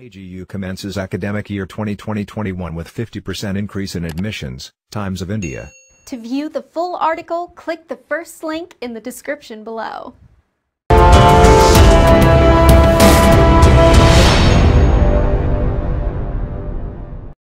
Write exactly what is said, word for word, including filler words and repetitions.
J G U commences academic year twenty twenty twenty-one with fifty percent increase in admissions, Times of India. To view the full article, click the first link in the description below.